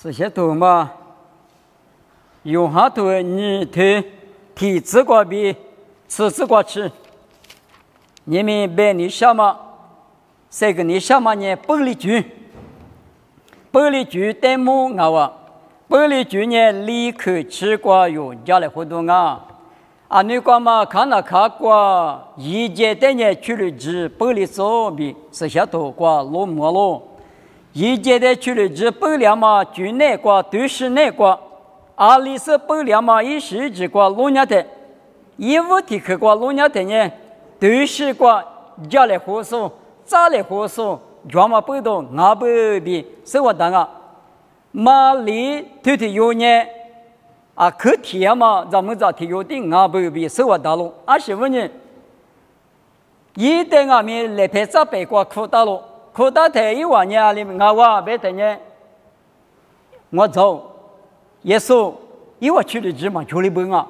这些图嘛，用下图你推提自个比吃自个吃，你们别你什么，这个你什么呢？玻璃剧，玻璃剧弹幕啊，玻璃剧呢立刻吃过有家来活动啊。啊，你讲嘛，看了看过，一节的呢去了治玻璃手比这些图过落寞了。一节的去了治玻璃嘛，就那个都是那个，阿里是玻璃嘛，一时只过落年的，一五提去过落年的呢，都是过家来活手，咋来活手，专门不懂，俺不比是我当啊，马里头头有呢。啊，可甜嘛，咱们这提有的俺不比生活大陆，25年，一旦俺们来拍照白过苦大陆，苦大台一万年里俺娃白的呢，我走，耶稣一万去的芝麻就里不啊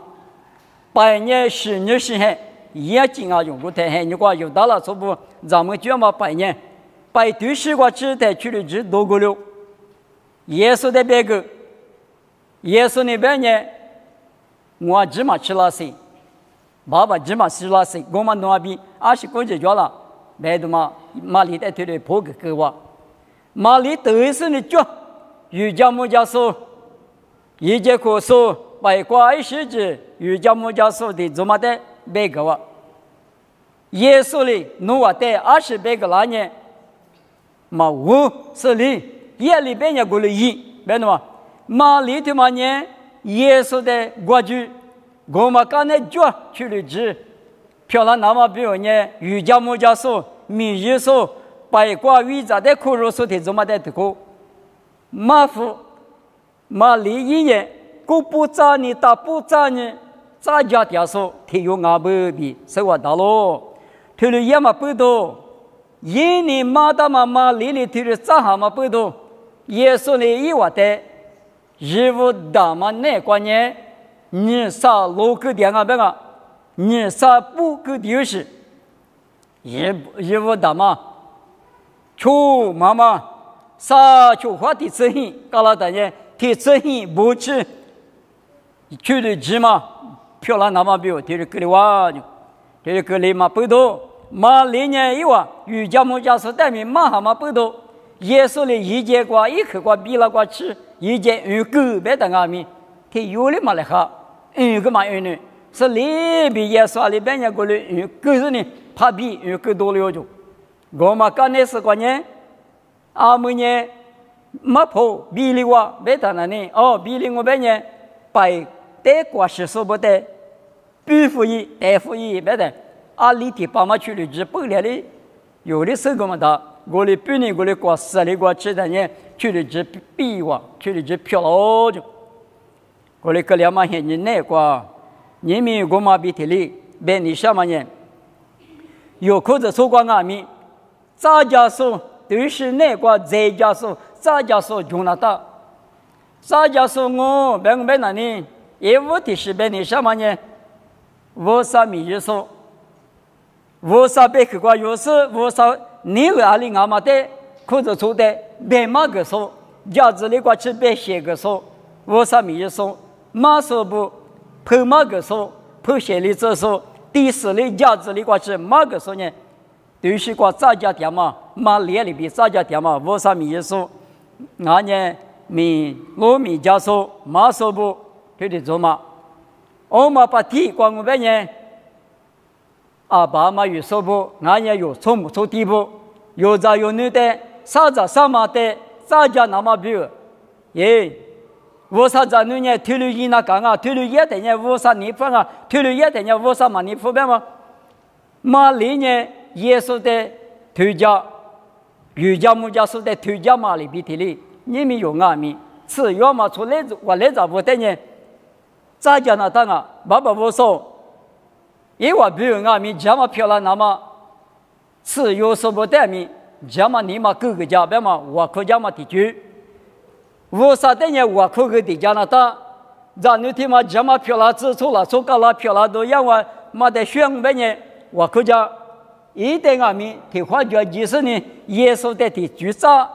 ，8年10年时间，也经啊用过台海，你话有到了说不，咱们就嘛8年，8对时过只台去的芝多过了，耶稣的别个。耶稣那边呢，我芝麻吃了谁？爸爸芝麻吃了谁？我们那边20公斤脚了，别的嘛，马里在推的破个我，马里都是你脚，瑜伽木教授，一节课说外国20节，瑜伽木教授的怎么的别个我，耶稣里努瓦的20别个那年，嘛50里，夜里边也过了1，别的嘛。马里头嘛呢，耶稣的国剧，我们刚才脚去了治，漂亮那么比如呢，瑜伽木教授、米耶稣、白瓜鱼杂的苦肉素的怎么的苦，马夫、马里一年，古不扎你大不扎你，扎家掉手，提有阿不比，是我大喽，提了也嘛不多，一年马达嘛马里里提了扎哈嘛不多，耶稣的一万的。日务大嘛那关键，你啥路个点啊？别个，你啥不个丢失？日务大嘛，求妈妈啥求花的责任，搞了大家提责任不吃，去的芝麻漂亮那么比我提的个里哇，提的个里嘛不多，嘛里年一万，瑜伽木教授带名嘛哈嘛不多，耶稣的一节瓜一口瓜比了瓜吃。一件鱼狗别等阿米，他有的嘛来哈，鱼个嘛鱼呢，是里边也说里边也过来鱼狗是呢，怕比鱼狗多了就，我嘛刚那时关键，阿们呢，没跑比里哇别等那呢，哦比里我边呢，白带瓜是说不得，必富裕带富裕别等，阿里提爸妈去了只不了的，有的时候嘛他。我的半年，我的过10里过7年，去了只比哇，去了只漂亮就。我的个两嘛现在那个，你们我嘛比提里，别你什么人？有口子说过俺们，咱家说都是那个，在家说，咱家说用那大，咱家说我别那呢，也无的是别你什么人？我啥米就说，我啥别去过，有时我啥。你和阿里阿妈的，或者说的别马个说，家子里过去别写个说，我啥米说，马说不，破马个说，破写里这说，第4里家子里过去马个说呢，都是过咱家店嘛，马脸里比咱家店嘛，我啥米说，俺呢米罗米家说，马说不，就得做嘛，我嘛把地光我边呢。阿爸妈有说不，俺也有从不从地步，有在有女的，啥子什么的，咱家那么比，耶，我啥子女呢？退了一那干啊，退了一的呢，我啥你分啊，退了一的呢，我啥嘛你分别嘛？马里呢，耶稣的推家，瑜伽木家说的推家马里比提里，你们有俺们，吃药嘛出来我来找不的呢，咱家那当啊，爸爸我说。因为比如俺们这么漂亮，那么吃有什么带面？这么你嘛各个家别嘛，我可家嘛地区，我啥的呢？我可个地家那大，咱那天嘛这么漂亮，吃出了出个了漂亮都让我嘛在选别呢，我可家一旦俺们提花脚几十年，耶稣的提举啥？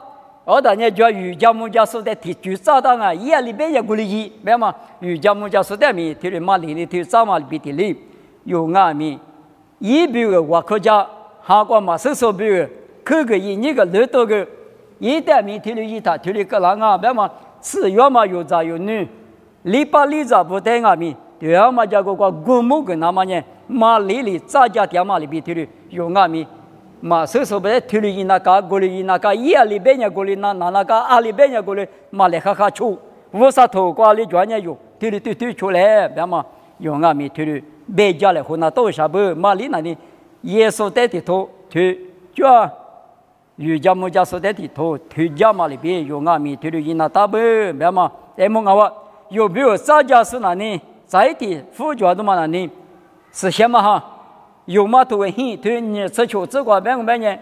ở đó nhé cho yu gia mu gia số để thì chú sao đó à ý ali bên nhà guli gì bé mà yu gia mu gia số để mi thì mà li thì sao mà bị thì li yu ngà mi ý biểu của quốc gia họ có mà số biểu cứ cái ý như cái lứaตัวcái ý để mi thì ý ta thì cái là ngà bé mà sử dụng mà yu gia yu nữ li pa li gia bố thế ngà mi thì mà cho cái gumu cái nào mà nhé mà li gia gia thì mà li bị thì yu ngà mi mà số bé thì ý na cả guli na cả ý ali bên nhà guli na cả ali bên nhà guli mà lại khá chú vô sa thổ qua li cho nhé yu thì chú lẽ bé mà yu ngà mi thì bây giờ lại hôm nào tôi sao bữa mà lý này Giêsu tế thì thôi thì cho yu gia mu gia số tế thì thôi thì gia mà lại bây yu ngà mi thì yu na ta bữa bé mà em muốn ngào yu biểu sa gia số này sai thì phụ trợ đó mà này是什么哈yu mà thôi hi thì你是求这个别个别人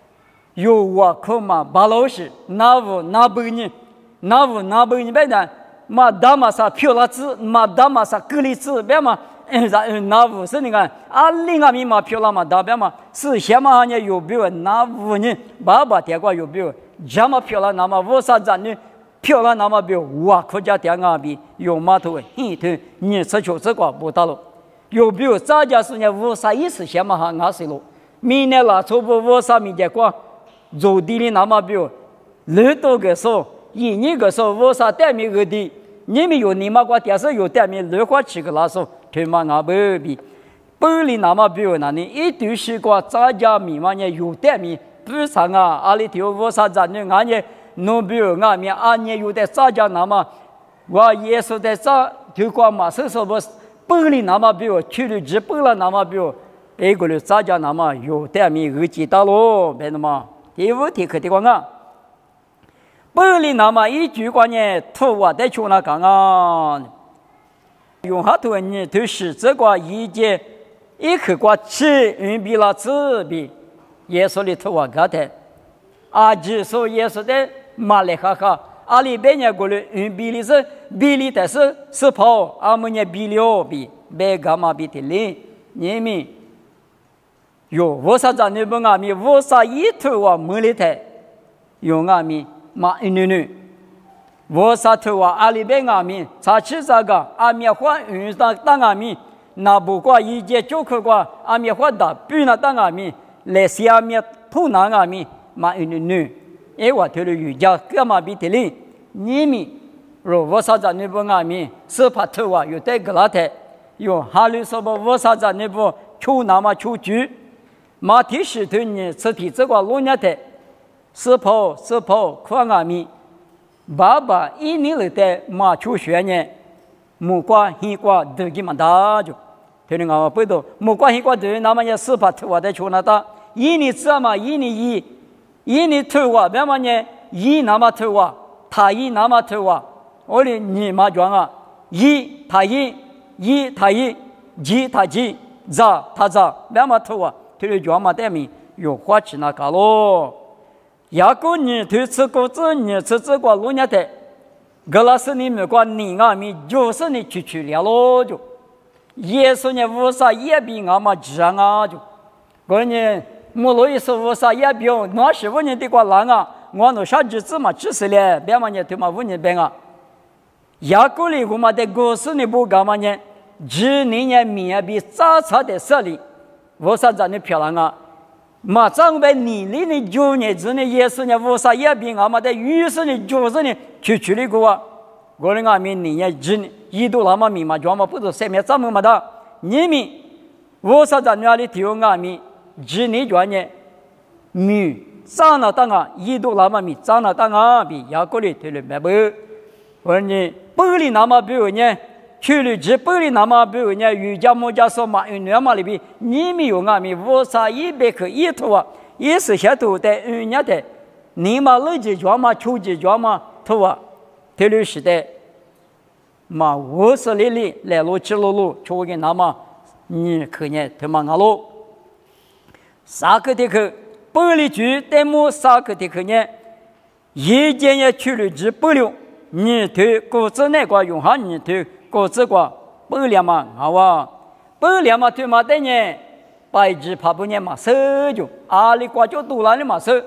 yu我可嘛巴老师那不你别人嘛大嘛啥漂拉子嘛大嘛啥格里子别嘛那不是你看，另外嘛漂亮嘛，代表嘛是什么行业有表，那不呢？爸爸听过有表，什么漂亮那么我啥子呢？漂亮那么表，我国家听啊比有码头，你吃球这个不到了，有表咱家是呢，我啥意思什么行俺是了，明年啦，初步我啥没见过，走地里那么表，热多个说，一年个说我啥带没个的，你们有你妈个电视有带没热花吃个那说。对嘛，俺不比，不里那么比如那里一堆西瓜，咱家米嘛呢有点米，不上啊，阿里头我啥子呢？俺呢，弄比如俺们俺呢有的咱家那么，我也是在咱头瓜嘛，是说不里那么比如去了日本了那么比如，那个了咱家那么有点米二几大咯，别的嘛，第五题可的光啊，不里那么一句话呢，土啊在去那讲啊。用哈头呢，就是这个一节一颗瓜吃，比了吃比耶稣的头啊高的，啊，只说耶稣的马来哈哈，阿里边呢过来比例是比例的是跑，阿们呢比了比别干嘛比的哩，你们有我啥子你不阿咪，我啥一头啊没里的，用阿咪马女。我啥头啊？阿里边阿米，查起这个阿米花云当阿米，那不过一节就可过阿米花的，比那当阿米，来西阿米土那阿米，嘛女，哎我头了瑜伽干嘛比的哩？你们若我啥子你不阿米，是怕头啊？有带个拉的，有哈里说不我啥子你不求那么求主，马蹄石头呢？吃体这个路伢的，是跑看阿米。爸爸一年里的马出学呢，木瓜、西瓜都给蛮大就，听你讲不懂，木瓜、西瓜都那么也是把头发在出那大，一年知道嘛？一年头发，别么呢？一那么头发，他一那么头发，我的你妈讲啊，一他一，几他几，咋他咋，别么头发，听你讲嘛？对面有花吃那个咯。雅各你推吃果子，你吃这个路伢的，格拉斯你没管你阿米，就是你去了咯就，耶稣呢无啥也比俺们强啊就，个呢莫罗伊说无啥也比那是我呢的个难啊，我那啥日子嘛只是嘞，别嘛呢他妈我呢别啊，雅各里我嘛的故事呢不干嘛呢，只你呢面比早茶的设立，无啥子呢漂亮啊。马上被你的九年之内也是呢，无啥也比俺们的于是呢，就是呢，去的个啊，我的俺们你也真一度那么密码，专门不是上面这么么的，你们无啥在哪里听俺们，只你专业，米长了当啊，一度那么密，长了当啊，比雅各里听了没不？我呢，不里那么比如呢。去了日本的那么比如呢，瑜伽木家说嘛，那么里边你们有俺们无啥一百克一头啊，也是些头的人家的，你嘛累积装嘛，秋季装嘛头啊，特别是的，嘛无是里来路去路，秋个那么你可呢他妈俺路，啥个的去，不里去的么啥个的去呢，一件也去了日本了，你对果子那个用下你对。果子瓜不两嘛，好啊，不两嘛，对嘛的呢？白纸怕不呢嘛，手就阿里瓜就多了的嘛手，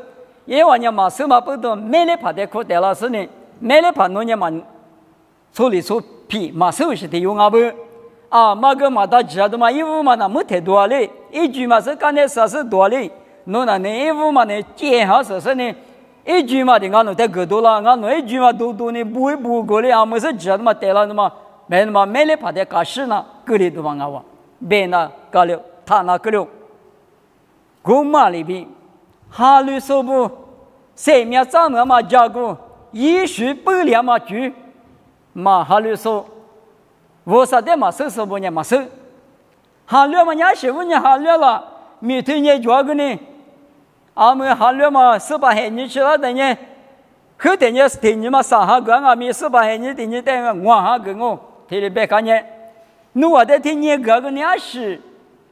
因为你马什么不懂，没来怕的苦得了是呢，没来怕弄你嘛，处理出皮马手是的用啊不啊，马个马到家的嘛，衣服嘛那没太多嘞，一句嘛是干的40多嘞，弄那呢衣服嘛呢减好是呢。一句嘛的，俺弄太够多了，俺弄一句嘛多呢，不过的，俺们是知道嘛，得了的嘛，没来怕的搞事呢，够里都往俺话，别那搞了，他那搞了，公嘛里边，哈律说不，生命长了嘛加过，一时不了嘛句，嘛哈律说，我说的嘛说不呢嘛说，哈律嘛伢媳妇呢哈律了，明天你做个呢。俺们哈律嘛18海年去了等于，后等于等于嘛3哈个俺们18海年等于等于5哈个我，提了别看见，侬我在听你个个伢是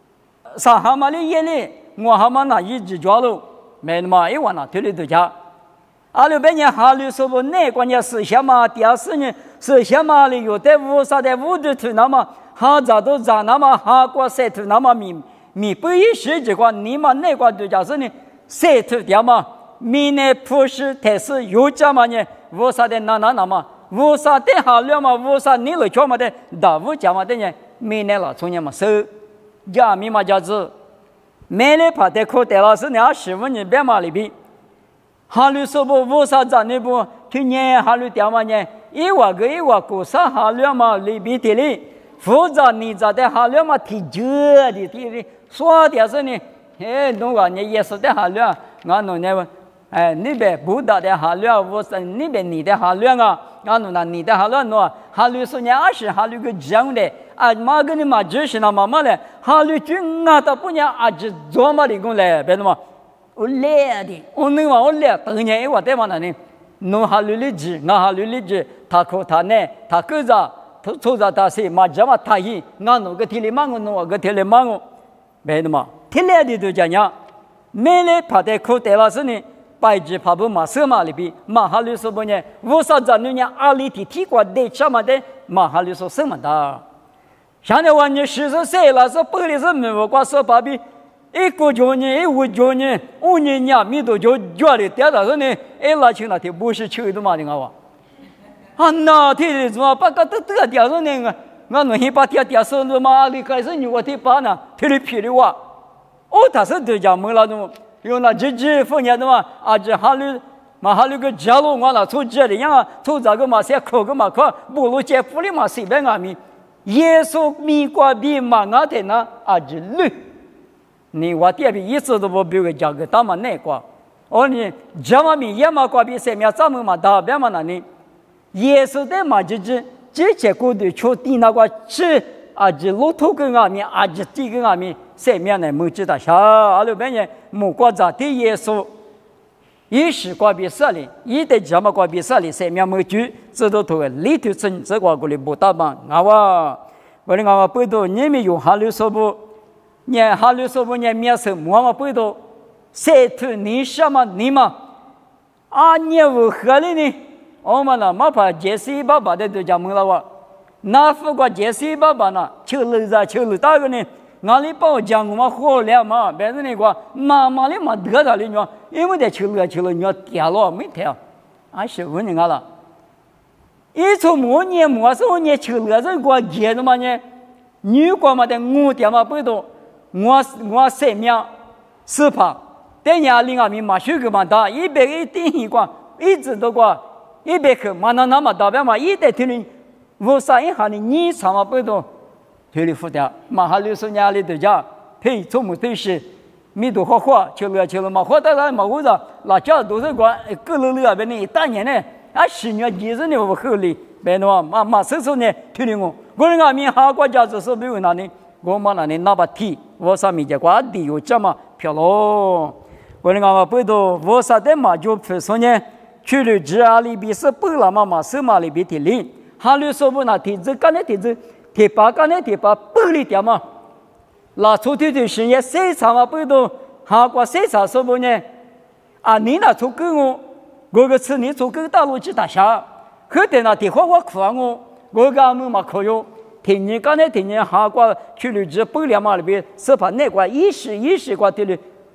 3哈嘛的夜里5哈嘛那一直抓了，没嘛一晚那提了都家，阿六百年哈律说不那关键思想嘛，第二年思想嘛里有的无啥的无的头那么哈咋都咋那么哈过晒头那么米不一时这个你嘛那个都家是呢。晒头掉嘛，米呢普世台是有家嘛呢？无啥的那嘛，无啥的好了嘛，无啥你了叫嘛的，大无家嘛的呢？米呢了从年嘛收，家米嘛家子，没来怕的苦得了是你15年别嘛里边，哈律说不无啥子那不，去年哈律掉嘛呢？一瓦过啥哈律嘛里边的哩，复杂你咋的哈律嘛提着的提的，说的是呢。哎，侬话你耶稣的哈律，俺侬呢？哎，那边不达的哈律，我是那边你的哈律啊，俺侬那你的哈律喏，哈律说你20哈律个讲的，啊，马个你嘛就是那妈妈嘞，哈律军啊，他不呢啊就做嘛的工来，别的嘛，我来的，我那嘛我来，当年我在嘛那呢，侬哈律里子，俺哈律里子，他可他呢，他个咋，他做咋他是嘛，这嘛他一，俺侬个天里忙我，侬我个天里忙我，别的嘛。天来的都讲呀，没来怕的苦得了是呢，白纸怕不马什么里边，马哈律说不呢，无啥子人家阿里提过的什么的，马哈律说什么的，现在我你40岁了，是不里是没有过说把比，一个叫你，一五叫你，5年伢米都叫家里跌到是呢，哎拉起那天不是去的嘛的我，啊那天的怎么把个都掉着呢？我弄一把掉手了嘛，阿里开始你我的把呢，天里皮的哇。哦，他是对家门了的，用那几分钱的嘛，啊，这哈律个家路我那出这里样啊，出这个嘛，些口个嘛可，不如接福利嘛，随便俺们，耶稣米瓜比嘛俺的呢，啊，这绿，你我这边一直都不比个价格大嘛那个，哦你这嘛比也嘛瓜比生命咱们嘛大别嘛那呢，耶稣的嘛这些过的出地那个吃。啊，这路途跟俺们，啊，这地跟俺们，生命呢没知道啥，阿拉别人没过咋的耶稣，一时过比啥哩，一代这么过比啥哩，生命没住，知道头里头真这个过来不打棒，啊哇，我哋我背到你们用哈律说不，你哈律说不你面色我背到，谁头你什么你嘛，啊你为何哩呢？我们那没怕解释爸爸的都讲没了哇。那副个解释爸爸呢？求了大个呢？俺里把我讲我们好了嘛？别人那个妈妈的嘛得他的呢，因为在求了你要掉了没掉，俺媳妇你看了，一从末年末时候你求了这个结的嘛呢？女个嘛的我点嘛不多，我生命是怕，但伢里俺们马修个嘛大，100个电一个，一直都个100个嘛那么大边嘛，一代听你。我啥一下呢？你怎么不懂？腿里负掉，马哈60年里头讲，配从没对是，米都好花，吃了嘛，花到那嘛屋子，辣椒都是个够了那边呢，大年呢，啊10年20年我后里，别的嘛，马叔叔呢，腿里我人家民哈国家就是没有那呢，我嘛那呢那把铁，我上面就挂地有这么漂亮，我人家嘛不懂，我啥的嘛就不说呢，去了这阿里边是不了嘛手嘛里边的哩。哈律说不那天子干的天子，铁把干的铁把剥离掉嘛，拿出去的时间谁长嘛不懂，哈国谁长说不呢？啊，你那出给我个吃你出给大陆去打下，后头那地方我苦啊我个们嘛可用，天年干的天年哈国去了这剥离嘛里边，是把那块一时个的了，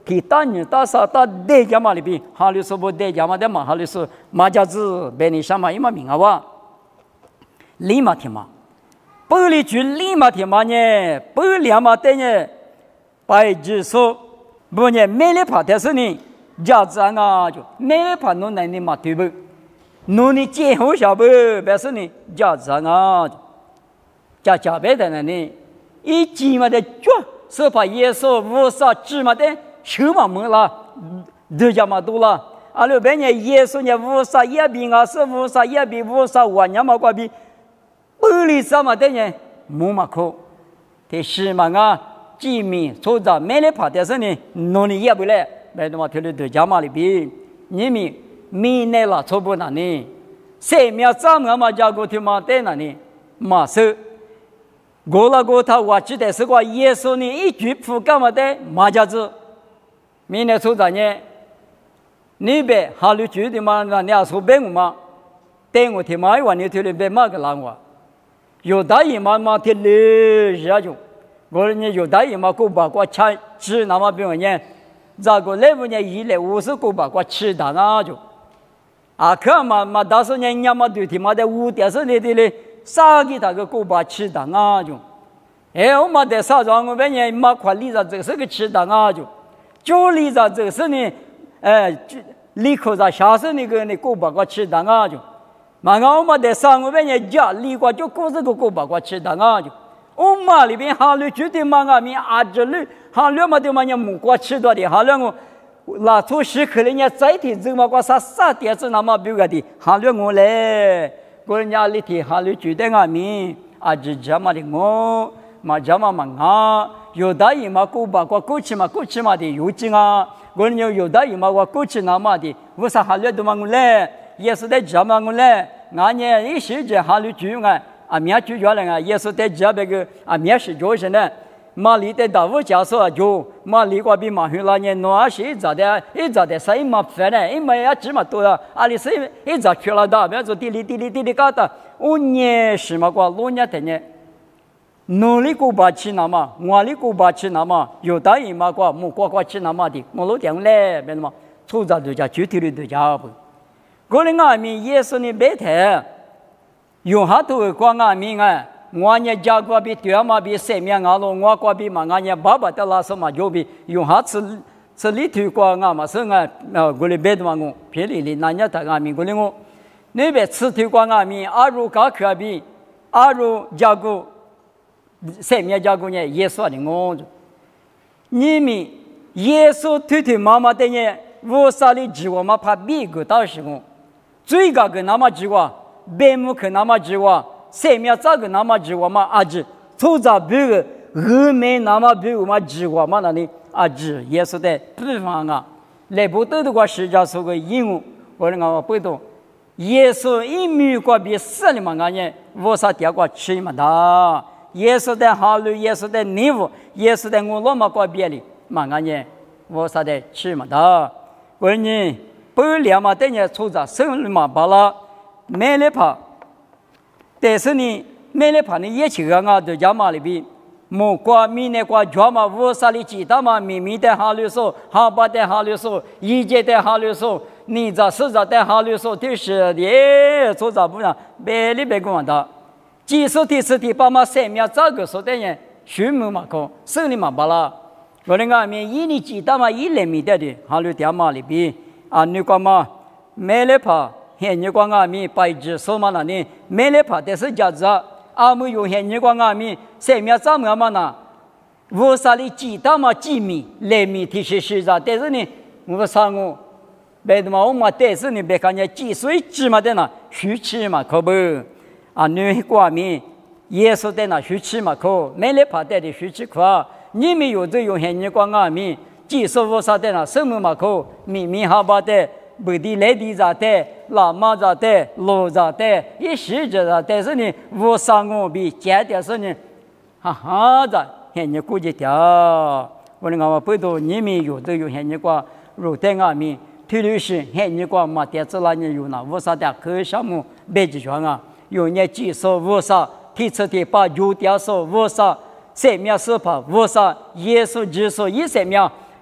提大女大嫂到代家嘛里边，哈律说不代家嘛的嘛，哈律说马家子被你上嘛，伊嘛明啊哇，立马听嘛，不离去立马听嘛呢，不两嘛的呢，白纸说不呢，没来怕的是呢，家子啊就没来怕弄那嘛对不？弄你结婚小不，白是呢，家子啊，家别的呢，一急嘛的抓，是怕耶稣无啥芝麻的。手嘛没了，人家嘛多了。阿拉别人耶稣呢无啥也比啊，是无啥也比无啥我娘嘛关比，不离什么的呢？没嘛可，这是嘛啊，机密所在没来怕的是呢，弄你也不来，别的嘛听了人家嘛里边，你们没来了错不那呢？谁苗怎么嘛家过去嘛的那呢？嘛是。过了过他，我记得是个耶稣呢，一句不干嘛的马家子。明年出咱呢，你别哈律住的嘛，那你要说别我嘛，等我听嘛，我你听了别嘛个浪话，有大姨妈嘛听了下就，我呢有大姨妈过把过吃那么别我呢，咋个来不呢？一来50过把过吃的那就，啊可嘛到时候人家嘛对听嘛的5点是你的嘞，啥给他个过把吃的那就，哎我嘛在啥状我别人嘛快离着这是个吃的那就。就离着这是呢，离口在下是那个过把过吃的啊就，嘛我们在上边人家离过就过这个过把过吃的啊就，我们里边哈律觉得嘛我们阿这里哈律嘛的嘛人木过吃多的哈律我拉出时刻人家再提这么过啥点子那么别个的哈律我嘞，个人家里提哈律觉得我们阿这嘛的我嘛这嘛啊。有大姨妈过把过去嘛的有劲啊！我们有大姨妈过去那么的，为啥哈律都嘛我来？也是在这嘛我来，俺呢一时间哈律住啊，面住着了啊，也是在这那个啊面是就是呢，马里的大屋家说就马里过比马去了呢，那是一早的谁嘛烦呢？因为也这么多了，阿里是一早去了的，比如说地里搞的，我呢是嘛过老年的呢。努力过把吃那么，我力过把吃那么，有大姨妈过，木过吃那么的，我老点嘞，别么，出着就叫具体的就叫不。过了俺们也是你别谈，有好多过俺们啊，我呢家过比对嘛比生命俺咯，我过比嘛俺呢爸爸的拉什么就比有好吃里头过俺嘛是俺过了别的嘛我别里那家的俺们过了我，那边吃头过俺们阿如高可比阿如家过。生命家姑娘耶稣的我，你们耶稣推妈妈的呢，我啥里指我嘛怕别个到时候，最高个那么指我，白木可那么指我，生命这个那么指我嘛阿指，出着别个后面那么别个嘛指我嘛那里阿指耶稣的地方啊，来不得的话实际上是个因为我那个不懂，耶稣一米过比死了嘛俺呢，我啥点过吃嘛的。耶稣的好路，耶稣的礼物，耶稣的我罗马过别里，嘛俺呢，我啥的吃嘛的，我呢不两嘛的呢，出着生嘛罢了，没来怕，但是呢，没来怕呢也去个啊，都家嘛里边，莫过米呢过家嘛，我啥里记得嘛，咪的好路说，好巴的好路说，一节的好路说，你这是这的好路说，都是的，出着不让别里别管的。几十题把嘛生命这个说的人学么嘛可生理嘛罢了，我那个面一年记得嘛一年米的，哈律点嘛里边啊，你讲嘛没来怕，现你讲俺们白纸说嘛那呢，没来怕但是家子啊没有现你讲俺们生命怎么嘛呢？我啥里记得嘛几米来米提是啥，但是呢我上我别的嘛我嘛但是呢别看人几岁几嘛的呢，虚气嘛可不。啊，你光明耶稣在那学习嘛可，没来怕带的学习课，你们有这有些你光俺们，技术我啥的那什么嘛可，明明好把的，不的来的咋的，拉马咋的，路咋的，一时这咋，但是呢，我上我比简单是呢，哈哈的，现你估计掉，我那个不多，你们有这有些你光，如在俺们，推律师现你光嘛，电子那你有那，我啥的可项目别集团啊。有年技术无啥，提出的把油条说无啥，生命是怕无啥，耶稣基督一生命，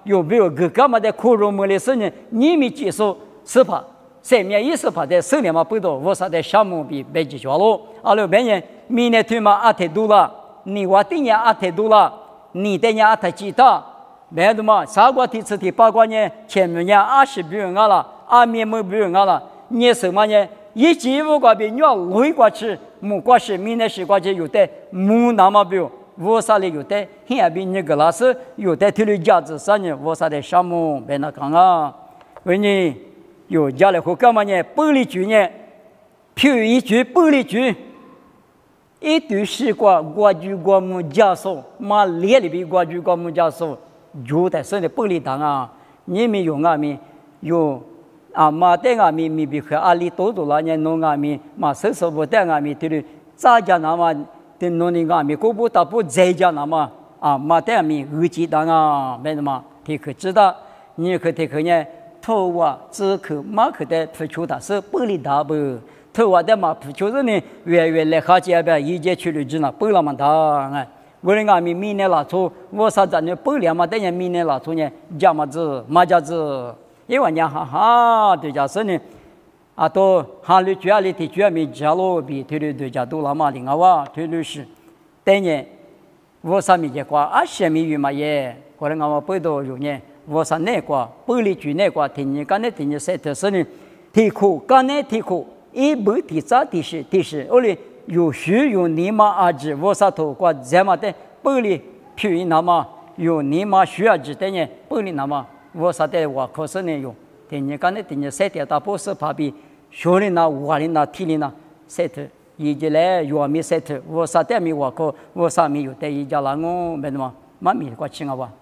有没有个干嘛的苦肉么的事呢？你们接受司法，生命意识法的生命嘛不多，我啥的项目比别解决了。阿拉别人明年对嘛阿太多了，你话对年阿太多了，你对年阿太几大？别的嘛，啥个第次第八个年前面年20不用了，阿面没不用了，你什么呢？一季五个别你要累过去，木瓜是明年是过去有的木那么不。我啥的有的，现比你个老师有的体力价值啥呢？我啥的项目别那讲啊，为你有家里或干嘛呢？玻璃局呢，譬如一句玻璃局，一对西瓜过去过木加速，马列里边过去过木加速，有的是的玻璃档啊，你们有啊没有？啊，马带啊咪咪比和阿里多多了呢，弄啊咪马手手不带啊咪，对的，咋讲那么？对农民啊咪，国不大不在家那么啊，马带啊咪耳机当啊，没什么，他可知道，你可得可呢，头啊只可马可的付出的是玻璃大不，头啊的嘛付出的呢，越来下街边一节去了之呢，玻璃嘛大啊，我人啊咪明年拉出，我啥子呢？玻璃嘛，等下明年拉出呢，加嘛子马家子。因为人哈哈，对家是呢，啊，都哈里主要里地主要没加罗比推的对家都那么的啊，推的是，等下我上面这块20米远嘛也，可能我不多有呢，我上那块玻璃局那块，听你刚才听你说的是呢，题库刚才题库一部第三第四，我哩有书有尼玛阿子，我上头挂这么的玻璃皮那么有尼玛需要子等下玻璃那么。我啥的话可是呢有，听你刚才听你说的大波是怕比学的那话的那听的那说的，一直来有没说的，我啥的没话可，我啥没有的一家那我没什么，蛮没关系啊哇。